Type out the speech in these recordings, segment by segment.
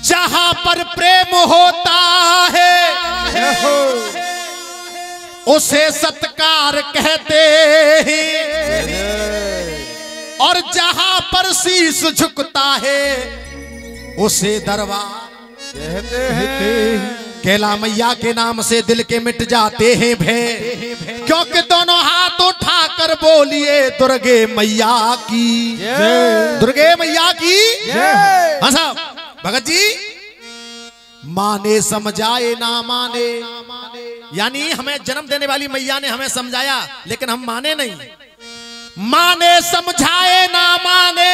जहां पर प्रेम होता है उसे सत्कार कहते हैं, और जहां पर शीश झुकता है उसे दरबार कहते हैं। कैला मैया के नाम से दिल के मिट जाते हैं भय, क्योंकि दोनों हाथ उठाकर बोलिए दुर्गे मैया की जय, दुर्गे मैया की जय। हाँ साहब भगत जी, माने समझाए ना माने, यानी हमें जन्म देने वाली मैया ने हमें समझाया लेकिन हम माने नहीं। माने समझाए ना माने,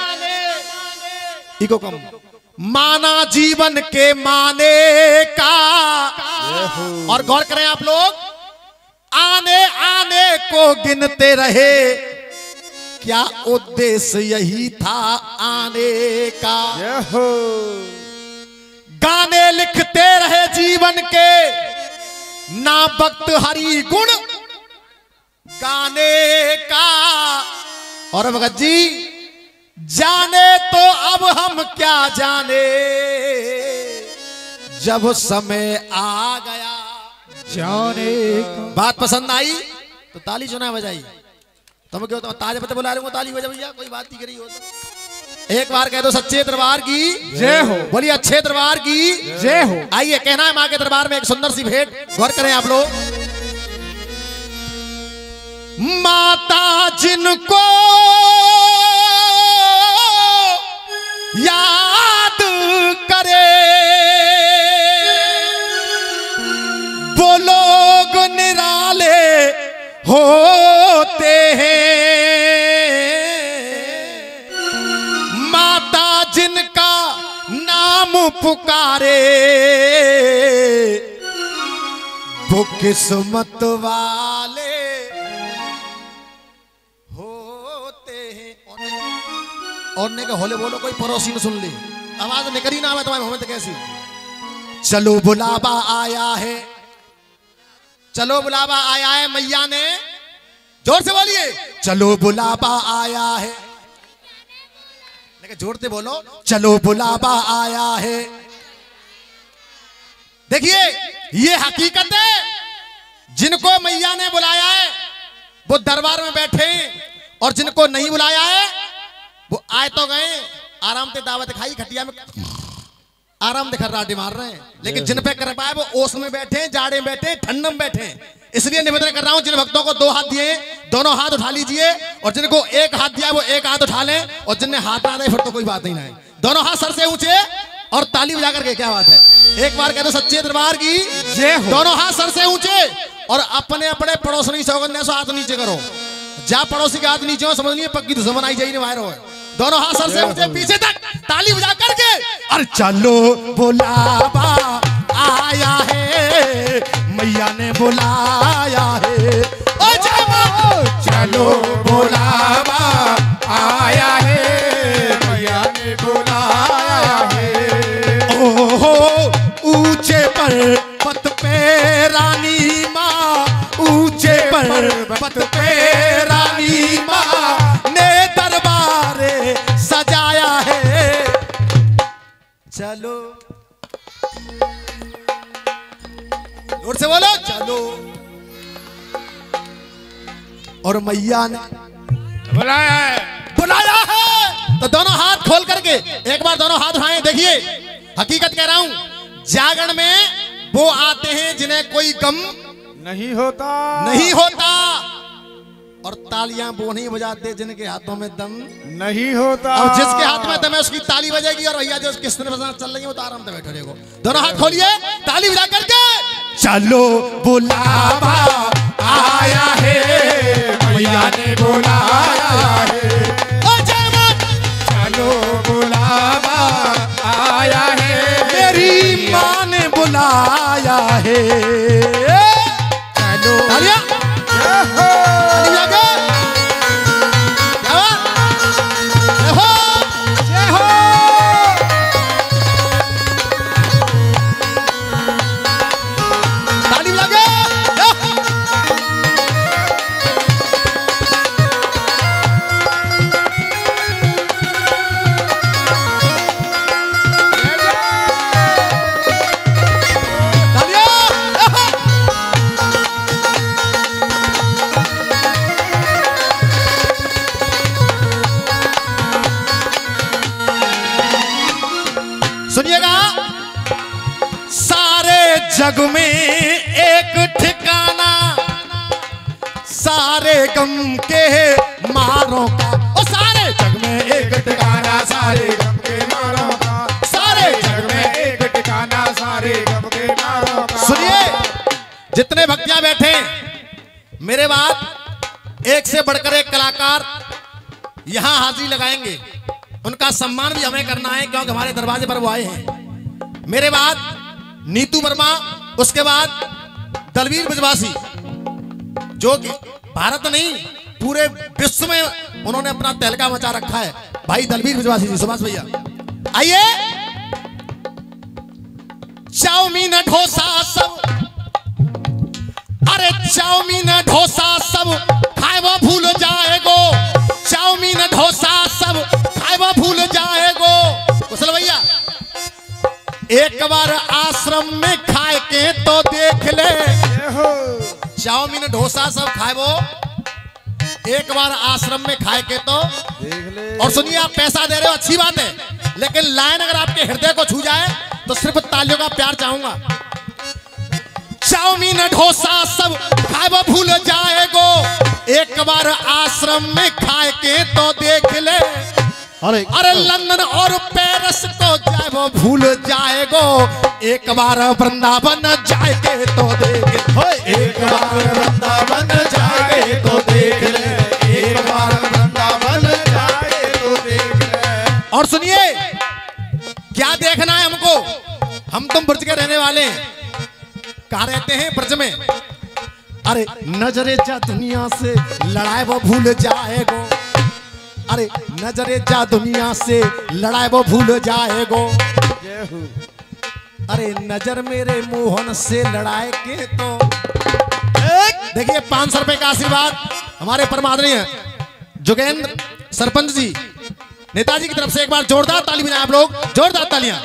इको कम माना जीवन के माने का। और गौर करें आप लोग, आने आने को गिनते रहे, क्या उद्देश्य यही था आने का। गाने लिखते रहे जीवन के, ना वक्त हरि गुण गाने का। और भगत जी, जाने तो अब हम क्या जाने, जब समय आ गया जाने का। बात पसंद आई तो ताली चुना बजाई। तुम क्यों ताजे पते बुला रहे हो, ताली बजा भैया, कोई बात नहीं करी हो तो। एक बार कह दो सच्चे दरबार की जय हो, बोलिए अच्छे दरबार की जय हो। आइए कहना है मां के दरबार में एक सुंदर सी भेंट, गौर करें आप लोग। माता जिनको याद करे वो लोग निराले होते हैं, माता जिनका नाम पुकारे वो किस्मत वाले होते हैं। और ने कहा होले बोलो, कोई पड़ोसी न सुन ले, आवाज निकली ना आवे तुम्हारी मोहम्मद कैसी। चलो बुलावा आया है, चलो बुलावा आया है, मैया ने जोर से बोलिए चलो बुलावा आया है, लेकिन जोर से बोलो चलो बुलावा आया है। देखिए ये हकीकत है, जिनको मैया ने बुलाया है वो दरबार में बैठे, और जिनको नहीं बुलाया है वो आए तो गए, आराम से दावत खाई, खटिया में आराम से खर्राटे मार रहे हैं, लेकिन जिन पे कर पाए वो ओस में बैठे, जाड़े में बैठे, ठंड में बैठे। इसलिए निवेदन कर रहा हूं, जिन भक्तों को 2 हाथ दिए दोनों हाथ उठा लीजिए, और जिनको 1 हाथ दिया वो 1 हाथ उठा लें, और जिनने हाथ ना दे फिर तो कोई बात नहीं है। दोनों हाथ सर से ऊंचे और ताली बजा करके, क्या बात है। एक बार कह दो सच्चे दरबार की जय हो। दोनों हाथ सर से ऊंचे, और अपने अपने पड़ोसनी सौगंध से हाथ नीचे करो। जा पड़ोसी के हाथ नीचे हो, समझ नहीं पक्की दुश्मन आई जाइए बाहर हो। दोनों हाथ सर से ऊंचे पीछे तक ताली बजा करके, और चलो बुलावा आया है, मैया ने बुलाया है। ओ चलो बुलावा आया है, मैया ने बुलाया है। ओहो ऊंचे पर्वत पे रानी माँ, ऊंचे पर्वत पे रानी माँ ने दरबारे सजाया है। चलो जोर से बोलो चलो। और मैया ने बुलाया है, बुलाया है। तो दोनों हाथ खोल करके एक बार दोनों हाथ उठाएं। देखिए हकीकत कह रहा हूं, जागरण में वो आते हैं जिन्हें कोई गम नहीं होता, नहीं होता, और तालियां वो नहीं बजाते जिनके हाथों में दम नहीं होता। और जिसके हाथ में दम है उसकी ताली बजेगी, और भैया जो किस तरह चल रही है वो तो आराम से बैठे रहेगो। दोनों हाथ खोलिए, ताली बजा करके चलो बुलावा आया है, मैया ने बुलाया है। चलो बुलावा आया है, मेरी माँ ने बुलाया है। चलो तालियां सुनिएगा, सारे जग में एक ठिकाना, सारे गम के मारों का। ओ सारे जग में एक ठिकाना, सारे गम के मारों का, सारे जग में एक ठिकाना, सारे गम के मारों का। सुनिए, जितने भक्तियां बैठे मेरे बाद एक से बढ़कर एक कलाकार यहां हाजिरी लगाएंगे, उनका सम्मान भी हमें करना है क्योंकि हमारे दरवाजे पर वो आए हैं। मेरे बाद नीतू वर्मा, उसके बाद दलवीर ब्रजवासी, जो कि भारत नहीं पूरे विश्व में उन्होंने अपना तहलका मचा रखा है। भाई दलवीर ब्रजवासी जी, सुभाष भैया आइए। चाउमीन डोसा सब, अरे चाउमीन डोसा सब खाए वो भूल जाएगो, चाउमीन डोसा सब खाए वो भूल जाएगो। कुशल भैया, एक बार आश्रम में खाए के तो देख ले, चाउमीन डोसा सब खाए वो एक बार आश्रम में खाए के तो देख ले। और सुनिए, आप पैसा दे रहे हो अच्छी बात है, लेकिन लाइन अगर आपके हृदय को छू जाए तो सिर्फ तालियों का प्यार चाहूंगा। चाउमीन डोसा सब खाए वो भूल जाएगो, एक बार आश्रम में खाए के तो देख ले। अरे लंदन और पेरिस को जाए वो भूल जाएगो, एक बार वृंदावन जाए के तो देख ले। एक बार वृंदावन जाए तो देख ले, एक बार वृंदावन जाए तो देख ले। और सुनिए, क्या देखना है हमको, हम तुम ब्रज के रहने वाले हैं। कहाँ रहते हैं? ब्रज में। अरे नजरे जा दुनिया से लड़ाए वो भूल जाएगो, अरे नजरे जा दुनिया से लड़ाए वो भूल जाएगो। अरे नजर मेरे मोहन से लड़ाए के तो देखिए 500 रुपए का आशीर्वाद हमारे परम आदरणीय जोगेंद्र सरपंच जी नेताजी की तरफ से एक बार जोरदार ताली बजाएं आप लोग, जोरदार तालियां।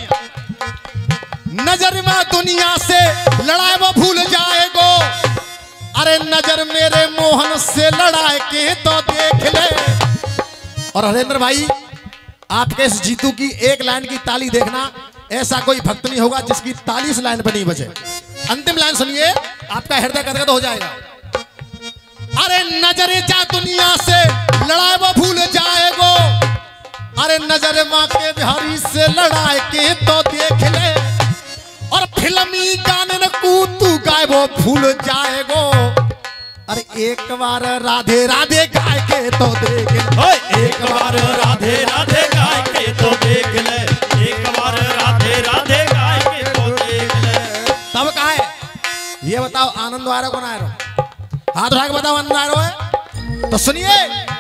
नजर में दुनिया से लड़ाए वो भूल जाएगो, अरे नजर मेरे मोहन से लड़ाए के तो देख ले। और हरेंद्र भाई, आपके इस जीतू की एक लाइन की ताली देखना, ऐसा कोई भक्त नहीं होगा जिसकी ताली इस लाइन पर नहीं बजे। अंतिम लाइन सुनिए, आपका हृदय गदगद हो जाएगा। अरे नजरे जा दुनिया से लड़ाए वो भूल जाएगो, अरे नजर माँ के बिहारी से लड़ाए के तो देख ले। और फिल्मी गाने न कूतू गाए वो भूल जाएगो, अरे एक बार राधे राधे गाय के तो देख ले। एक बार राधे राधे गाय के तो देख ले, एक बार राधे राधे गाय के तो देख ले। तब कहा है, ये बताओ आनंद आ रहा कौन आ रहा? हाथ उठा के बताओ आनंद आ रहा है तो सुनिए,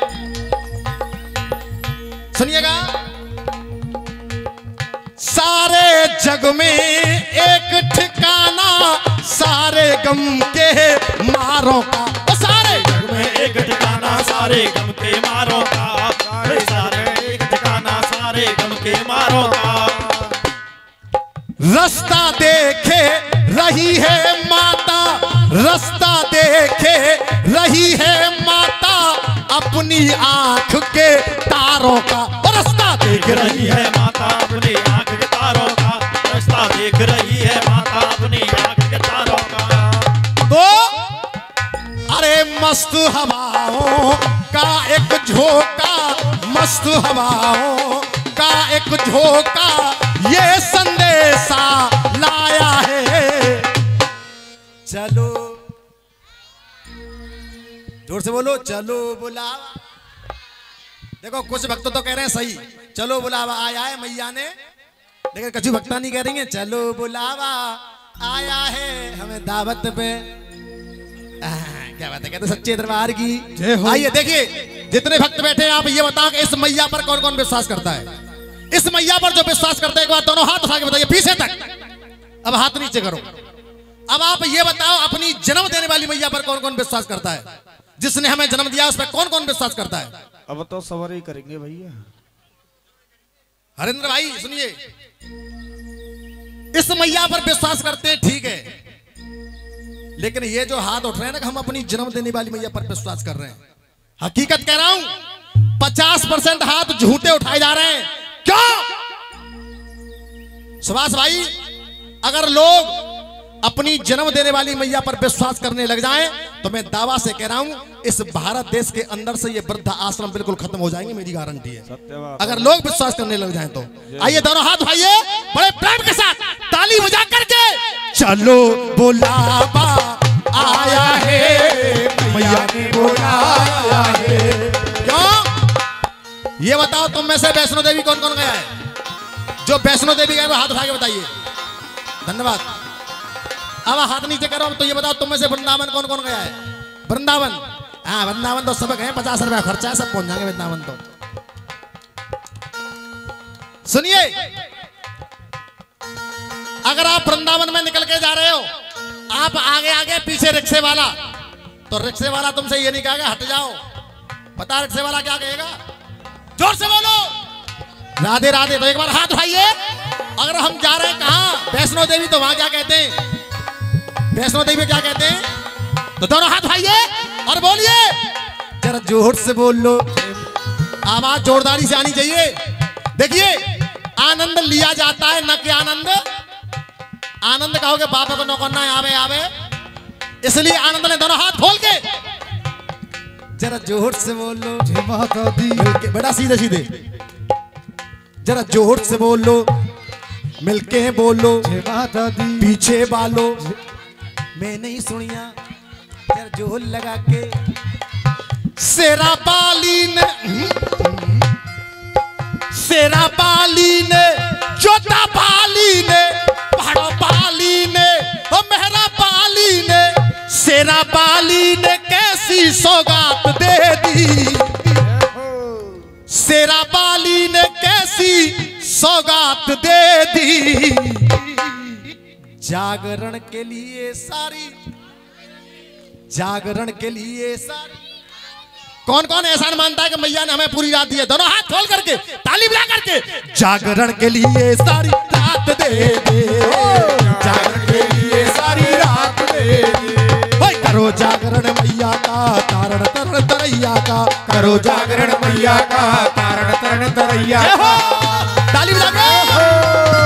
सुनिएगा। सारे जग में एक ठिकाना, सारे गम के मारों का। सारे जग में एक ठिकाना, सारे गम के मारों का, सारे एक ठिकाना, सारे गम के मारों का। रास्ता देखे रही है माता, रास्ता देखे रही है माता अपनी आंख के तारों का। रास्ता देख रही है माता अपनी आंख के तारों का, रास्ता देख रही है माता अपनी आंख के तारों का। तो अरे मस्त हवाओं का एक झोंका, मस्त हवाओं का एक झोंका ये संदेशा लाया है। चलो जोर से बोलो, चलो बुलावा। देखो कुछ भक्त तो कह रहे हैं सही, चलो बुलावा आया है मैया ने, लेकिन कछु भक्ता नहीं कह रही है चलो बुलावा आया है हमें दावत पे। क्या बात है, कहते सच्चे दरबार की। आइए देखिए, जितने भक्त बैठे हैं आप ये बताओ कि इस मैया पर कौन कौन विश्वास करता है? इस मैया पर जो विश्वास करते हैं एक बार दोनों हाथ उठा के बताइए पीछे तक। अब हाथ नीचे करो। अब आप ये बताओ अपनी जन्म देने वाली मैया पर कौन कौन विश्वास करता है? जिसने हमें जन्म दिया उस पर कौन कौन विश्वास करता है? अब तो सवार ही करेंगे भैया। हरेंद्र भाई सुनिए, इस मैया पर विश्वास करते हैं ठीक है, लेकिन ये जो हाथ उठ रहे हैं ना, हम अपनी जन्म देने वाली मैया पर विश्वास कर रहे हैं। हकीकत कह रहा हूं, 50% हाथ झूठे उठाए जा रहे हैं। क्यों? सुभाष भाई, अगर लोग अपनी जन्म देने वाली मैया पर विश्वास करने लग जाएं तो मैं दावा से कह रहा हूं इस भारत देश के अंदर से ये वृद्धा आश्रम बिल्कुल खत्म हो जाएंगे, मेरी गारंटी है। सत्यवाद। अगर लोग विश्वास करने लग जाएं तो आइए दोनों हाथ उठाइए, बड़े प्रेम के साथ ताली बजा करके चलो बुलावा आया है, मैया ने बुलाया है। क्यों? ये बताओ तुम में से वैष्णो देवी कौन कौन गया है? जो वैष्णो देवी गए वो हाथ उठा के बताइए। धन्यवाद। अब हाथ नीचे करो। तो ये बताओ तुम में से वृंदावन कौन कौन गया है? वृंदावन, हाँ वृंदावन तो सब गए, 50 रुपया खर्चा है, सब पहुंच जाएंगे वृंदावन। तो सुनिए, अगर आप वृंदावन में निकल के जा रहे हो, आप आगे आगे पीछे रिक्शे वाला, तो रिक्शे वाला तुमसे ये नहीं कहेगा हट जाओ। पता रिक्शे वाला क्या कहेगा? जोर से बोलो राधे राधे। तो एक बार हाथ उठाइए। अगर हम जा रहे हैं कहां? वैष्णो देवी, तो वहां क्या कहते हैं? वैष्णो देवी क्या कहते हैं? तो दोनों हाथ उठाइए और बोलिए, जरा जोर से बोल लो, आवाज जोरदारी से आनी चाहिए। देखिए, आनंद लिया जाता है न कि आनंद। आनंद कहोगे बाबा को नौकरना आवे आवे, इसलिए आनंद ले। दोनों हाथ खोल के जरा जोर से बोल लो, जय माता दी। बेटा सीधे सीधे जरा जोर से बोल लो, मिलके बोलो, जय माता दी। पीछे वालो मैं नहीं सुनिया, जरा जोर लगा के सेरा बाली ने, सेरा बाली ने, जोता बाली ने, पहाड़ो बाली ने, और मेहरा बाली ने, सेरा बाली ने कैसी सौगात दे दी, सेरा बाली ने कैसी सौगात दे दी। जागरण के लिए सारी, जागरण के लिए सारी। कौन कौन एहसान मानता है कि मैया ने हमें पूरी रात दी है? दोनों हाथ खोल करके ताली बजा करके जागरण के लिए सारी रात दे दे, जागरण के लिए सारी रात दे दे। करो जागरण मैया का तारण तरण तरैया का, करो जागरण मैया का तारण तरण तरैया का। ताली बजा के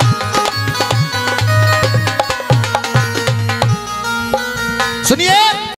सुनिए।